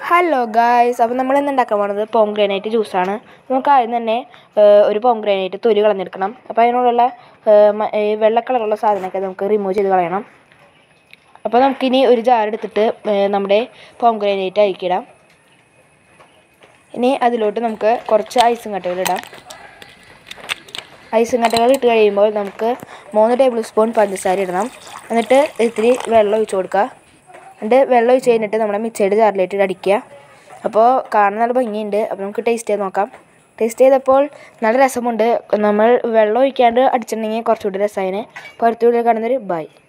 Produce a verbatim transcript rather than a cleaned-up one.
Hello guys, അപ്പോൾ നമ്മൾ ഇന്ന് ഉണ്ടാക്കാൻ പോകുന്നത് പോംഗ്രാനൈറ്റ് ജ്യൂസാണ്. നമുക്ക് ആദ്യം തന്നെ ഒരു പോംഗ്രാനൈറ്റ് തൊലി കളഞ്ഞെടുക്കണം. അപ്പോൾ അതിനോടുള്ള വെള്ള കളറുള്ള സാധനമൊക്കെ നമുക്ക് റിമൂവ് ചെയ്ത് കളയണം. അപ്പോൾ നമുക്കിനി ഒരു ജാർ എടുത്തിട്ട് നമ്മുടെ പോംഗ്രാനൈറ്റ് അയക്കിടാം. ഇനി അതിലോട്ട് നമുക്ക് കുറച്ച് ഐസും കട്ടകൾ ഇടാം. ഐസും കട്ടകൾ ഇട്ട് കഴിയുമ്പോൾ നമുക്ക് മൂന്ന് ടേബിൾ സ്പൂൺ പഞ്ചസാര ഇടണം. എന്നിട്ട് ഇത്തിരി വെള്ളം ഒഴിച്ച് കൊടുക്കുക. എന്നിട്ട് വെള്ളം ഒഴിച്ച് കഴിഞ്ഞിട്ട് നമ്മുടെ മിക്സിയുടെ ജാറിലേക്ക് അടിക്കുക. അപ്പോൾ കാണാൻ നല്ല ഭംഗിയുണ്ട്. അപ്പോൾ നമുക്ക് ടേസ്റ്റ് ചെയ്ത് നോക്കാം. ടേസ്റ്റ് ചെയ്തപ്പോൾ നല്ല രസമുണ്ട്. നമ്മൾ വെള്ളം ഒഴിക്കാണ്ട് അടിച്ചിട്ടുണ്ടെങ്കിൽ കുറച്ചുകൂടി രസമായിന്. അപ്പോൾ അടുത്ത വീഡിയോ കാണുന്നൊരു ബൈ.